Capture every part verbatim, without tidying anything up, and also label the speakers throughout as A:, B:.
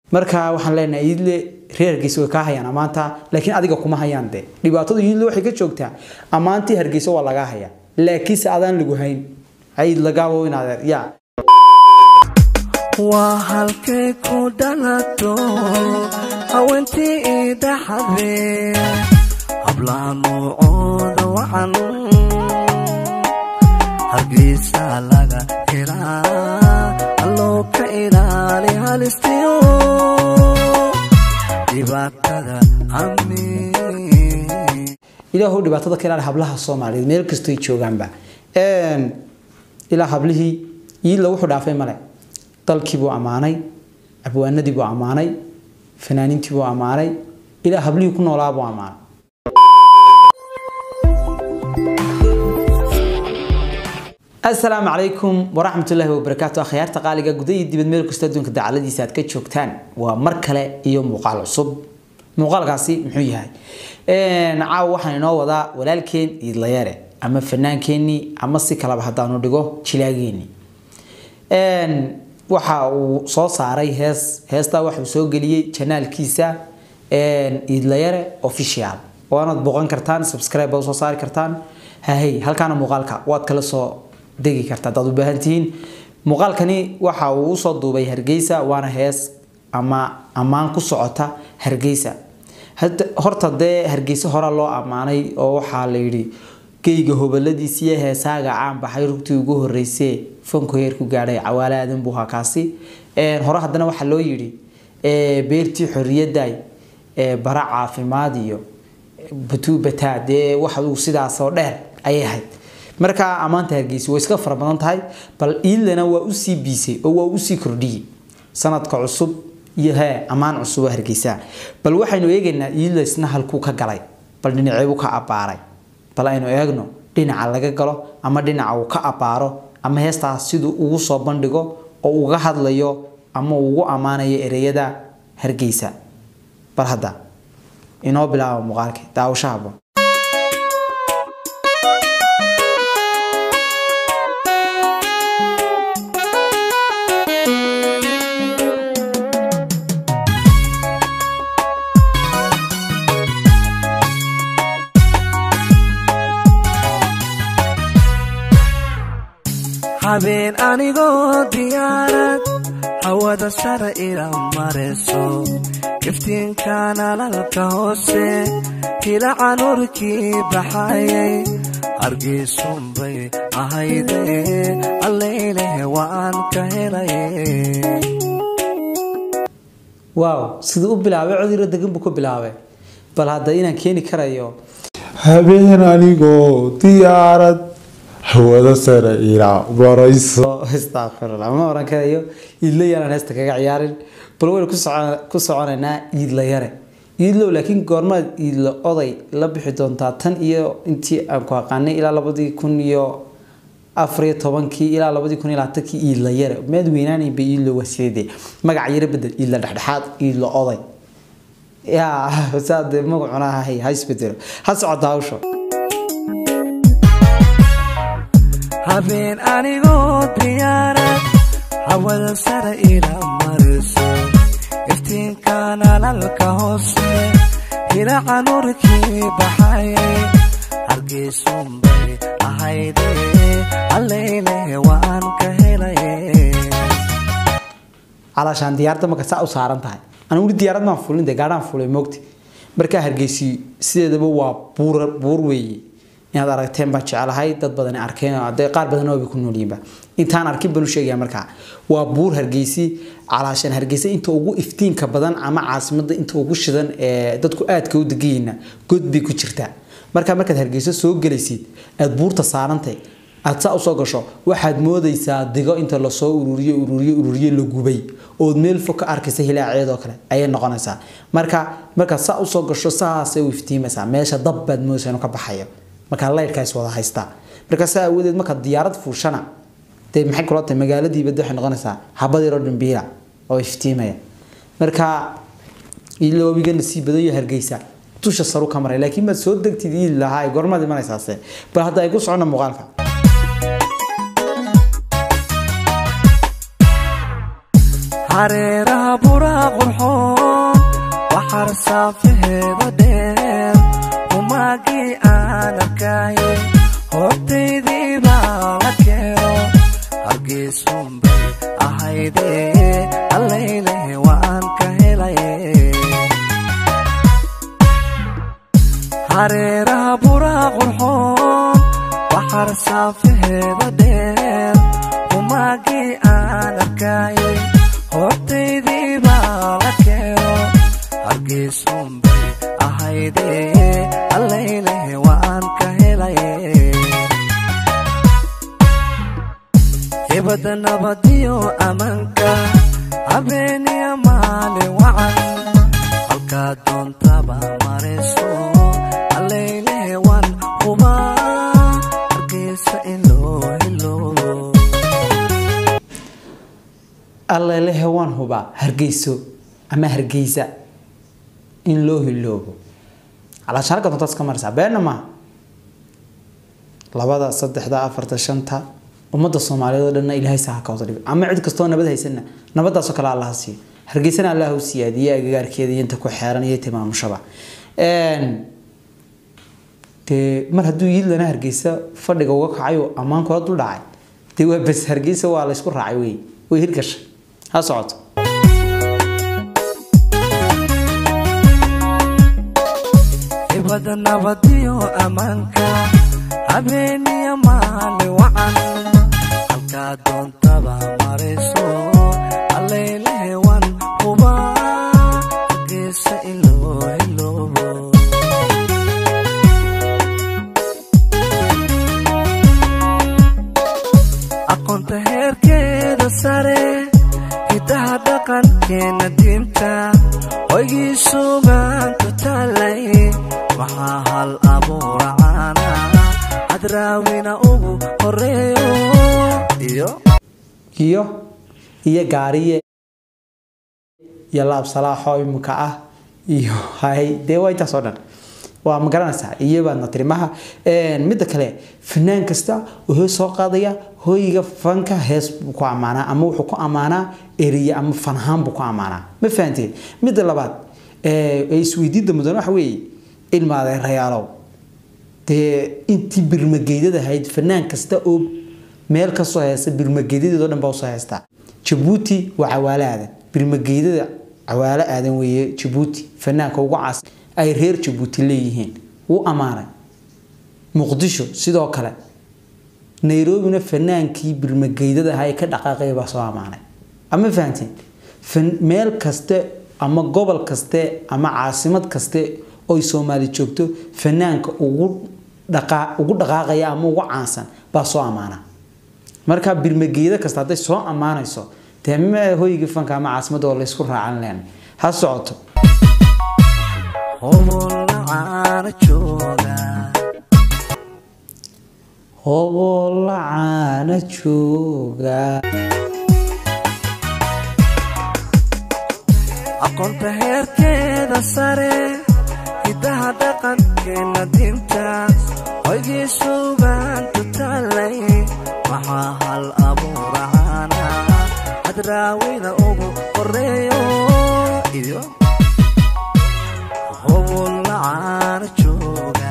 A: marka waxaan leenahay iidle reer Hargeysa way ka hayaan amaanta laakiin adiga kuma hayaan de dhibaatadu iidle waxay ka joogtaa amaantii Hargeysa waa laga hayaa laakiin saadaan lagu hayn ciid laga woo inaad ya
B: waa halkay ku dhalato hawantii dhaxdee hablaan oo wacan Hargeysa laga helaa allo ka ilaali halistiyo dibaatada amni
A: ilaahu dibaatada ka ilaali hablaha Soomaaliyeed meel kasto ay joogaanba een ilaa hablihii iidle wuxuu dhaafay male dalkii buu amaanay abwaanadii buu amaanay fanaaniintii buu amaanay ilaa hablihii ku noolaa buu amaanay السلام عليكم ورحمة الله وبركاته خيار تقاليقا قدي دبد ميل كستا دونك دعالديسا ad ka joogtaan waa mar kale iyo muuqaal cusub muuqaalkaasi muxuu yahay een caaw waxaan inoo wadaa walaalkeen Iidle Yare ama fanaankeenni ama si kala bahadaanu dhigo jilaageeni een waxa uu soo saaray hees heesta waxa uu soo galiyay channelkiisa een Iidle Yare official waana boqon kartaan subscribe oo soo saari kartaan hay halkaana muuqaalka waad kala soo degi kartaa dad u baahantiin muuqaalkani waxa uu soo duubay Hargeysa waana hees ama amaan ku socota Hargeysa hadda horta de Hargeysa hore loo amaanay oo waxa la yiri geeyga hobaladiisa heesaaga caan baxay rugtii ugu horeysay fanku heer ku gaaray cawaalaadan buu hakaasi ee hore hadana waxa loo yiri ee beertii xorriyadda ee bara caafimaad iyo batuubata de waxa uu sidaas oo dheer ay ahayd marka amaanta Hargeysa way iska farabadan tahay bal iidlena waa u sii biisay oo waa u sii kordhiyay sanadka cusub iyo ha amaan cusub Hargeysa bal waxaynu eegaynaa iidle isna halku ka galay bal dhinaceebu ka abaaray bal aynu eegno dhinaca laga galo ama dhinaca uu ka abaaro ama heestaas sidoo ugu soo bandhigo oo uga hadlayo ama ugu amaanayo ereyada Hargeysa bal hadda inoo bilaabo muuqaalka daawashahaba
B: habeen anigoo diyaarad hawada sare ila mareeso iftiinkan alalka hoose kilaca nurkii baxayay Hargeysun bay ahayde alleyle waan ka helay
A: wow sidoo u bilaabay codiro degan buu ku bilaabay bal hadda inaan keeni karayo
C: habeen anigoo diyaarad hawada sare ila barayso
A: astaghfirullah ma oran karayo Iidle Yare heesta kaga ciyaarin bal way ku socon ku soconayna Iidle Yare iidlo laakiin goorma iidlo oday la bixi doontaa tan iyo intii aan ku aqaanay ilaa labadii kun iyo afar iyo tobankii ilaa labadii kun iyo labaatankii Iidle Yare meed weynaanay bay iidlo wasiide magac yare bedel iidlo dhexdhexaad iidlo oday ya saad magacuna hay hay isbedelo ha socdo hawsho
B: habeen anigoo diyaarad hawada sare ila mareeso iftiinkan alalka hoose kilaca nurkii baxayay Hargeysun bay ahayde alleyle waan ka helay
A: علشان ديارته ما كسا وسارن tahay aan wali diyaarad ma fulin de gaadhan fulay moogti marka Hargeysa sideedaba waa buur buur weey inaad aragteen ba jecelahay dad badan arkeen aday qaar badan oo ku noolyiinba intaan arkin bal u sheegaya marka waa buur Hargeysa علشان Hargeysa inta ugu iftiinka badan ama caasimada inta ugu shidan ee dadku aad ka u degayna gudbi ku jirta marka markaad Hargeysa soo galaysid aad buurta saarantay aad saa u soo gasho waxaad moodaysaa digo inta la soo ururiyo ururiyo ururiyo la gubay oo meel fog ka arkaysa hilaaceedo kale ayay noqonaysaa marka marka saa u soo gasho saasay u iftiimaysaa meesha dab baad moodaysaa inuu ka baxayo marka leerkaas wada haysta marka saa awadeed marka diyaarad fuushana de maxay kula tahay magaaladii bad waxay noqonaysaa habadii rodin biira oo iftiimaya marka iloobiga nasiibadayo Hargeysa tusha saru kamara laakiin ma soo degtid ilaahay gormad imanaysaase bal hadda ay ku socona muuqaalka
B: hareeraha buraa qurxoon waxar saafaheeda dheer umaagii aan arkayay hortaydii baa la keeno hargeysunbay ahaydee allayleh waan ka helay hareeraha buraa qurxoon waxar saafaheeda dheer umaagii aan arkayay hortaydii baa la keeno hargeysunbay ahaydee allayleh waan ka helay hibada nabadiyo amanka habeeniya maalin wacan halkaa doontaba marayso allayleh waan hubaa hargeysa in loo helo
A: allayleh waan hubaa hargeyso ama hargeysa in loo hiloobo على شركة تنتص كمرس بينما لبدا صدحدا أفرتا شنتا ومدى الصومالية لنا إلهي ساها كوضريب أما عد كستونا نبدا هيسنا نبدا سكلا الله سي هرقيسنا الله سيادية أقار كيدي ينتكو حيران يتمام شبع تي مر هدو يل لنا هرقيسا فردق وقاق عيو أمان كوضو داعي تي بس هرقيسا والله يسكر رعيوي ويهرقش ها صعود
B: hibada nabadiyo amanka habeeniya maalin wacan halkaa doontaba marayso allayleh waan hubaa hargeysa in loo helo aqoonta heerkeeda sare hidaha dhaqankeena diinta hoygii suugaantu taalay waxaa hal abuura caana hadraawina ugu horeeyo iyo
A: iyo iyo gaariye iyo laab salaaxo imka ah iyo hay dee way taasoo dhan waa ma garanaysaa iyo baadna tirimaha midda kale fanaan kasta wuxuu soo qaadaya hooyiga fanka hees ku amaana ama wuxuu ku amaanaa eriya ama fanhaan buu ku amaanaa ma fahanteen midda labaad ee isweydiida mudan waxa weeye ilmaade rayaalow dee intii birmageedada ahayd fanaan kasta oo meel ka soo heesa birmageedada dhan baa soo heesta Djibouti waa cawaale aadan birmageedada cawaale aadan weeye Djibouti fanaanka ugu caas ay reer Djibouti leeyihiin uu amaanay Muqdisho sidoo kale Nairobi fanaankii birmageedada ahay ka dhaqaaqay baa soo amaanay ama fahanteen meel kasta ama gobol kasta ama caasimad kasta oo Soomaali joogto fanaanka ugu dhaqa ugu dhaqaaqaya ama ugu caansan baa soo amaana marka birmageeda kasta haday soo amaanayso teema hooyiga fanka ama caasimada oo la isku raacan leen ha socoto
B: howlacana jooga
A: howlacana jooga
B: aqoonta heerkeeda sare hidaha dhaqankeena diinta hoygii suugaantu taalay waxaa hal abuura caana hadraawina ugu horeeyo iyo howlacana jooga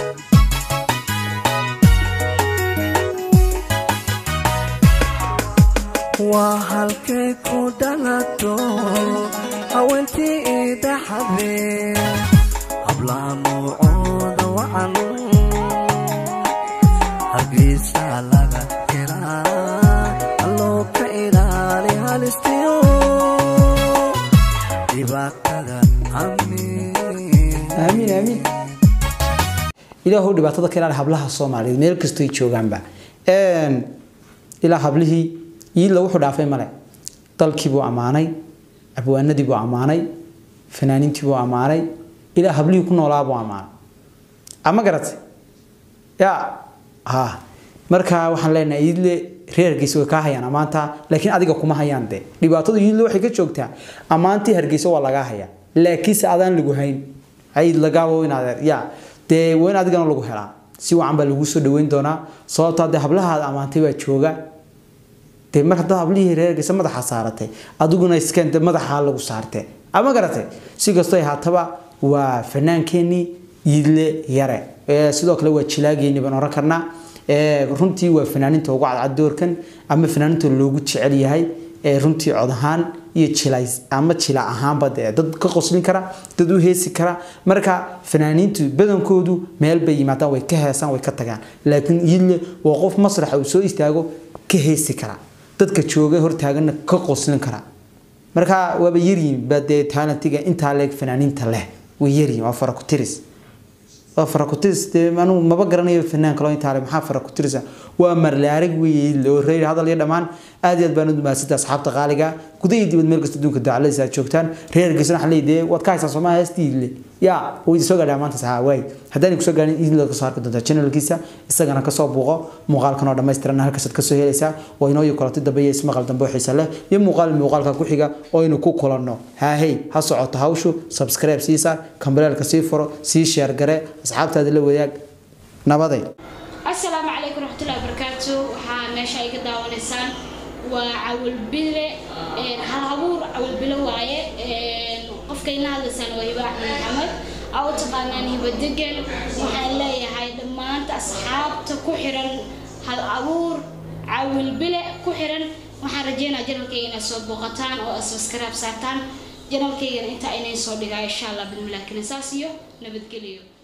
B: waa halkay ku dhalato haweentii idaxadee hablaha nuucooda wacan hargeysa laga helaa alloo ka ilaali halistiyo dhibaatada amiin
A: amiin amiin ilaahu dhibaatada ka ilaali hablaha Soomaaliyeed meel kasta ay joogaanba een ilaa hablihii iyada wuxuu dhaafay male dalkii buu amaanay abwaanadii buu amaanay fanaaniintii buu amaanay ilaa hablihii ku noolaa buu amaanay ama garatay ya ha marka waxaan leenahay idle reerkiisa way ka hayaan amaanta laakiin adiga kuma hayaan de dhibaatada idle waxay ka joogtaa amaantii hargeysa waa laga hayaa laakiin saadaan lagu hayn ay laga weynaadeen ya de weyn adigana lagu helaa si wacan baa lagu soo dhaweyn doonaa sababta de hablaha amaantay baa jooga dee mar hadda hablihii reer Hargeysa madaxa saaratay adiguna iskeen madaxa lagu saartay ama garatay si kasto ay haataba waa fanaankeenii Idle Yare ee sidoo kale waa jilaageeni baan oran karnaa ee runtii waa fanaaninta ugu cadcad doorkan ama fanaaninta loogu jecel yahay ee runtii cod ahaan iyo jilays ama jila ahaanba dad ka qoslin kara dad u heesi kara marka fanaaniintu badankoodu meel bay yimaadaan way ka heesaan way ka tagaan laakiin Idle waa qof masrax uu soo istaago ka heesi kara dadka jooga hor taagana ka qoslin kara marka waaba yariin baadee talentiga inta leeg fanaaniinta leh way yariin waa fara ku tiris waa fara ku tiris anu maba garanayo fanaan kale inta leeg maxaa fara ku tirisa waa marlaarig weeyay loo reeyay hadal iyo dhamaan aad iyo aad baan u dumaasida asxaabta qaaliga gudaha dibad meel kasta duunka dacalada joogtaan reer Hargeysa waxa leeyahay wad ka haysan Soomaaliya Idle ya way soo gaadhay maanta saxa way hadaan ku soo gaadhin Idle ka saarka doonta channelkiisa isagana ka soo buuqo muuqaalkan oo dhameystiran halkaas ka soo helaysaa waa inoo iyo kala tidabay ismaqal dambe xiisa leh iyo muuqaal muuqaalka ku xiga oo inuu ku kulanno ha hey ha socoto hawshu subscribe siisa kambalka sii furo sii share gare asxaabtaada la wadaag nabaday
D: السلام عليكم ورحمة الله وبركاته waxaa meesha ay ka daawaneysaan waa Awil Bile ee halabuur Awil Bile waaye ee qofkayna hadlaysan waa Hiba Axmed Maxamed aw taqaanaan Hiba Degan waxaan leeyahay dhammaan asxaabta ku xiran halabuur Awil Bile ku xiran waxaan rajeynayaa channelkayga inay soo booqataan oo subscribe saartaan channelkayga inta inay soo dhigaa insha Allah bil milaakin saas iyo nabadgeliyo